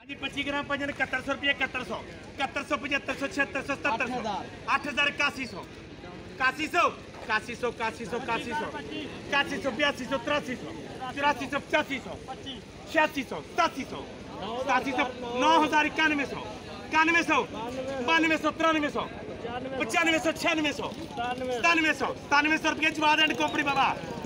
25 ग्राम पंजन 7100 रुपये 7100 7500 7600 7700 8000 8100 8100 8100 8100 8100 8200 8300 8400 8600 8700 9000 9100 9100 9200 9300 9500 9600 9700 रुपये Jawad and company Baba.